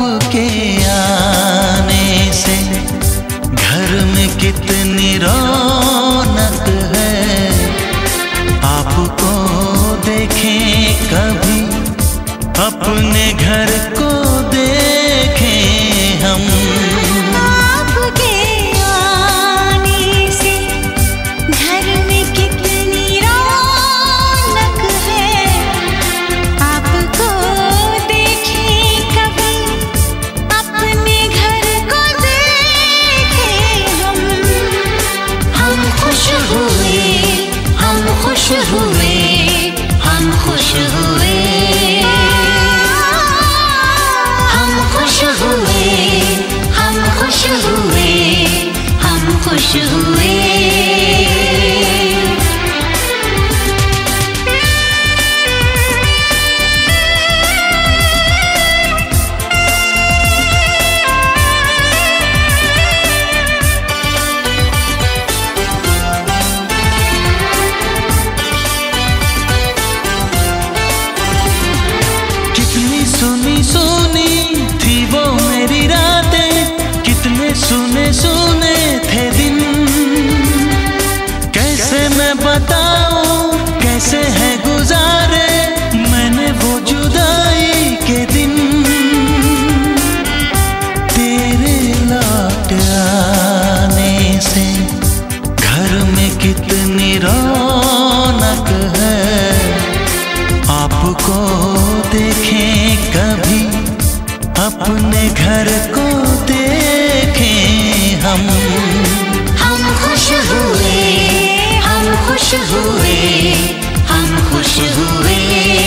आपके आने से घर में कितनी रौनक है। आपको देखें कभी, अपने घर को देखें हम। आपके आने से घर में कितनी रौनक है। आपको देखें कभी, अपने घर को देखें हम। हम खुश हुए, हम खुश हुए, हम खुश हुए, हम खुश हुए, हम खुश हुए, हम खुश हुए। सुनी सुनी थी वो मेरी रातें, कितने सुने सुने थे दिन। कैसे मैं बताऊं कैसे है गुजारे मैंने वो जुदाई के दिन। तेरे लौट आने से घर में कितनी रौनक है। आपको देखें कभी, अपने घर को देखें हम। हम खुश हुए, हम खुश हुए, हम खुश हुए,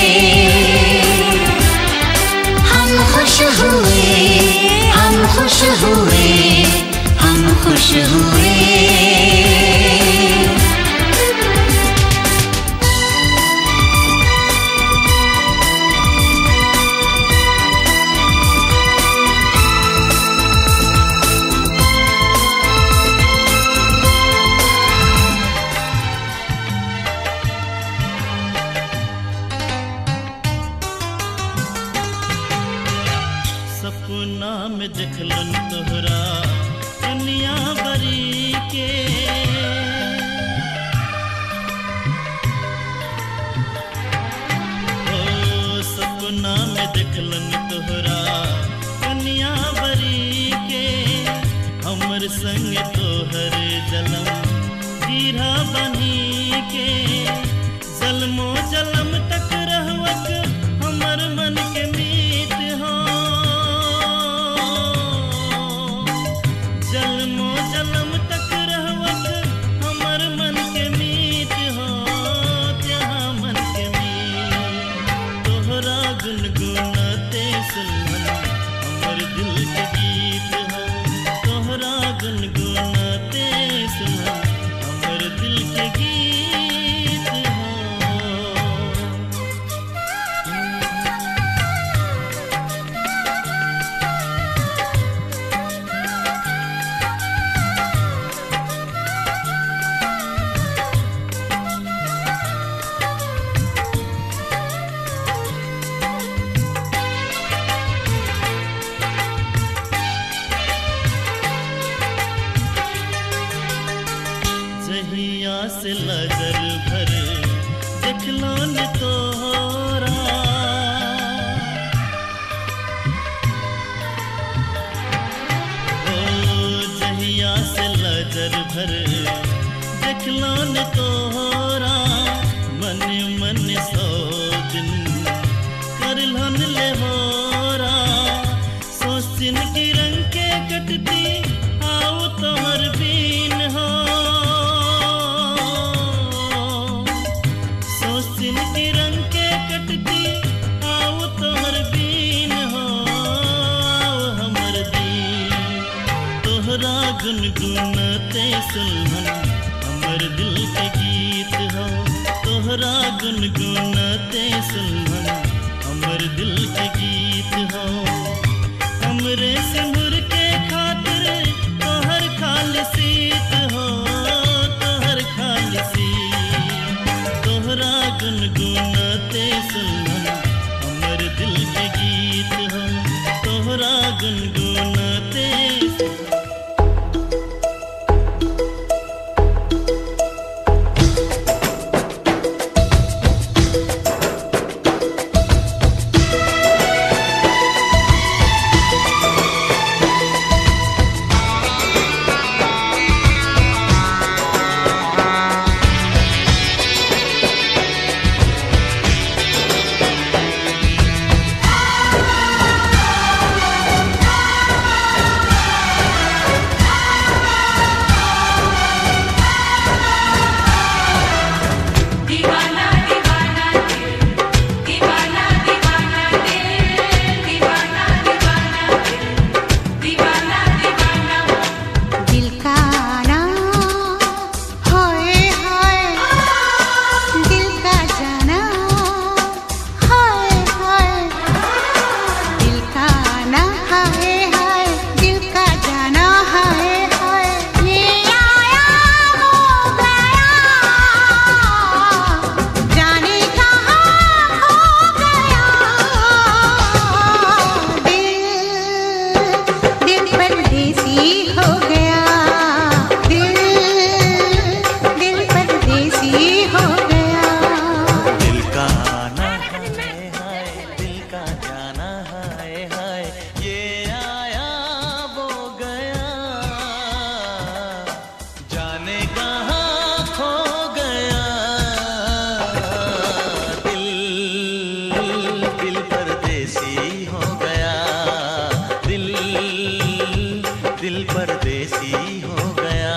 हम खुश हुए, हम खुश हुए, हम खुश हुए। सपना में देखलन तोहरा कन्या बरी के। ओ सपना में देखलन तोहरा कन्या बरी के। हमर संग तोहर जलम जीरा बनी के। जलमो जलम तक रहवक हमर मन के मीत हो। जलमो जलम तक रहवक हमर मन के मीत हो। त्यहाँ मन के मीत तोहरा गुनगुनाते सुनन हमर दिल के गीत हो। तोहरा गुनगुनाते सुनन हमर दिल के गीत हो। जहिया से नजर भर देखलन तोहरा। ओ जहिया से नजर भर देखलन तोहरा। मन मन सौ दिन करलन ले होरा। सोचिन की रंग के कटती आओ तोहर बीन हो। की रंग के कटती आओ तोहर बीन हो। आओ हमर दीन तोहरा गुनगुनाते सुनन हमर दिल के गीत हो। तोहरा गुनगुनाते सुनन हमर दिल के गीत हो। हमरे सिंदूर के खातिर तोहर खालसीत हो। तोहर खालसीत तोहरा गुनगुनाते सुनन हमर दिल के गीत हो। तोहरा गुनगुनाते दिल परदेसी हो गया।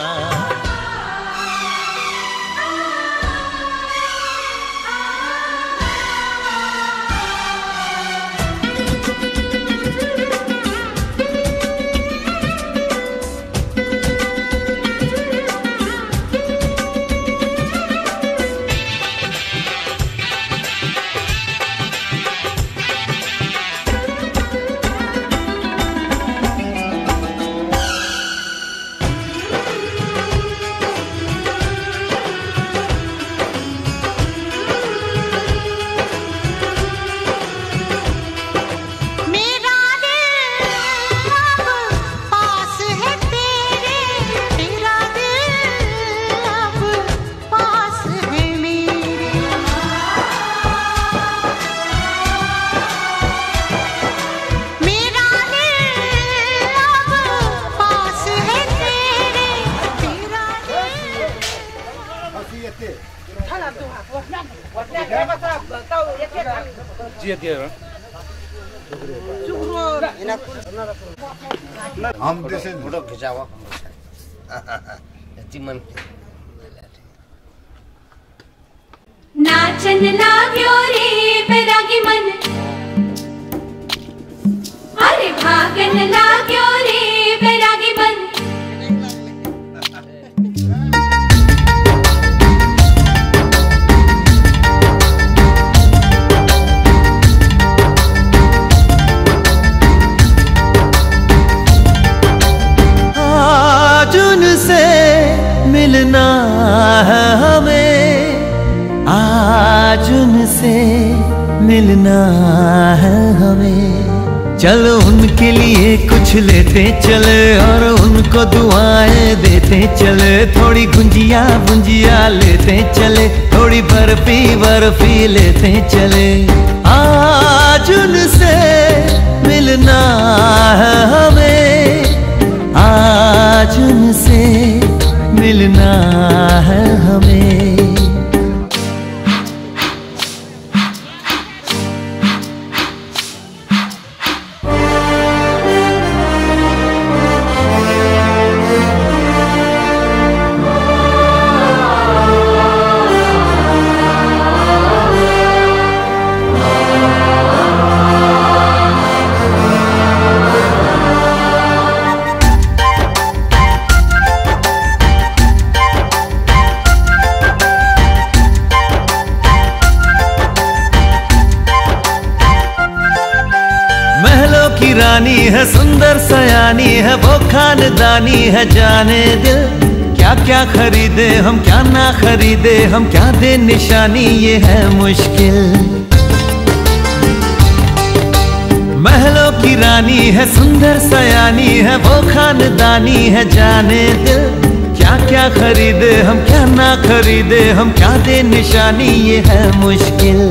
हम देशे फोटो खिचावा तिमन नाचन लाग्यो रे बैरागी मन, अरे भागन लाग्यो रे बैरागी मन। आज उनसे मिलना है हमें, आज उनसे मिलना है हमें। चलो उनके लिए कुछ लेते चले और उनको दुआएं देते चले। थोड़ी गुंजिया गुंजिया लेते चले, थोड़ी बर्फी बर्फी लेते चले। आज उनसे मिलना है हमें, आज उनसे मिलना है हमें। की रानी है, सुंदर सयानी है, वो खानदानी है। जाने दिल क्या क्या खरीदे हम, क्या ना खरीदे हम, क्या दे निशानी, ये है मुश्किल। महलों की रानी है, सुंदर सयानी है, वो खानदानी है। जाने दिल क्या क्या खरीदे हम, क्या ना खरीदे हम, क्या दे निशानी, ये है मुश्किल।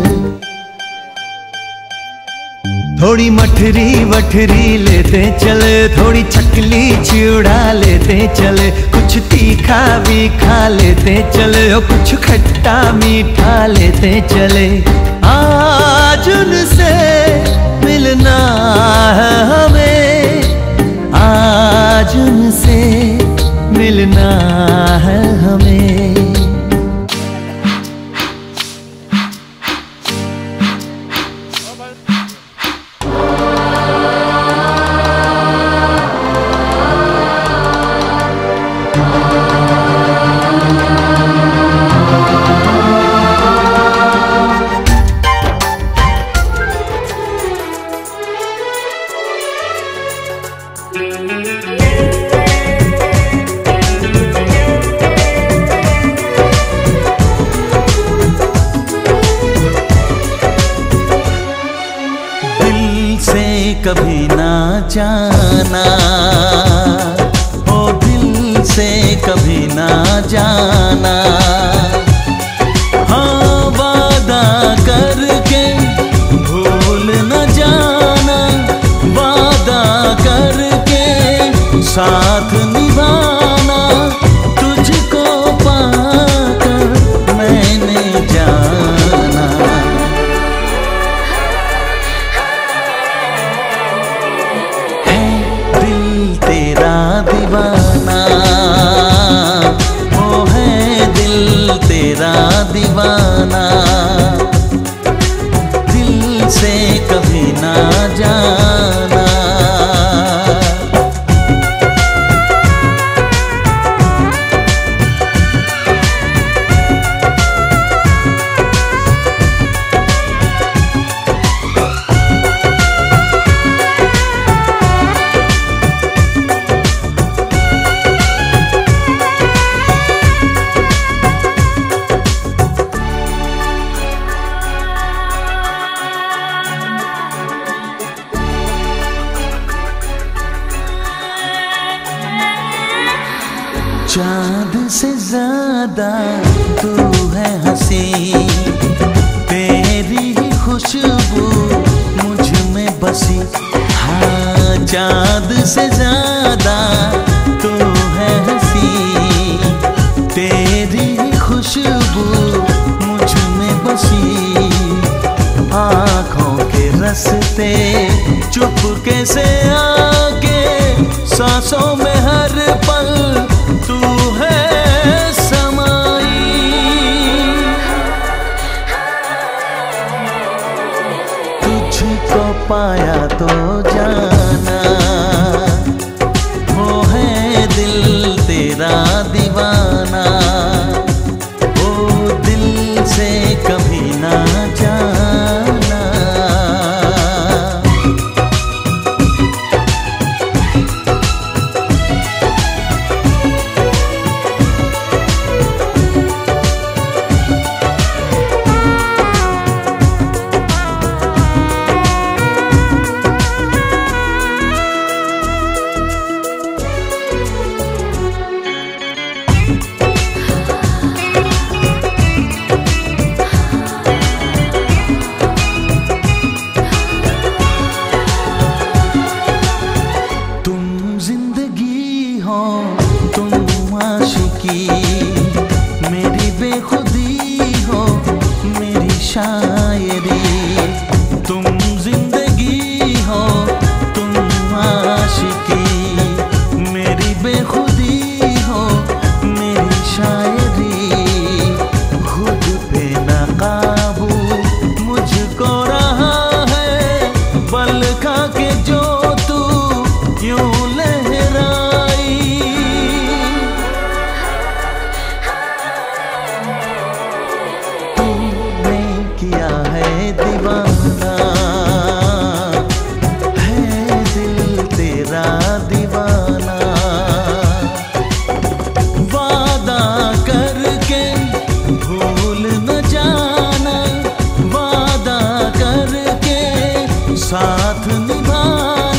थोड़ी मठरी वठरी लेते चले, थोड़ी चकली चिड़ा लेते चले, कुछ तीखा भी खा लेते चले, और कुछ खट्टा मीठा लेते चले। आज उनसे मिलना है हमें, आज उनसे मिलना है हमें। कभी ना जाना, ओ दिल से कभी ना जाना। हाँ वादा करके भूल न जाना, वादा करके साथ निभाना। तुझको पाकर मैंने जाना, दीवाना, ओ है दिल तेरा दीवाना। दिल से कभी ना जाना। चाँद से ज्यादा तू है हंसी, तेरी ही खुशबू मुझ में बसी। हाँ चाँद से ज्यादा तू है हंसी, तेरी ही खुशबू मुझ में बसी। आँखों के रास्ते चुपके से आके सांसों में हर पल तू है समाई। तुझको पाया तो जाना, वो है दिल तेरा दीवाना। ओ दिल से कभी ना जाना। मेरी बेखुदी हो मेरी शायरी, तुम जिंदगी हो तुम आशिकी। मेरी बेखुदी हो मेरी शायरी, खुद पे न काबू मुझको रहा है। बल खा के जो तू यूं लहराई, किया है दीवाना, है दिल तेरा दीवाना। वादा करके भूल न जाना, वादा करके साथ निभाना।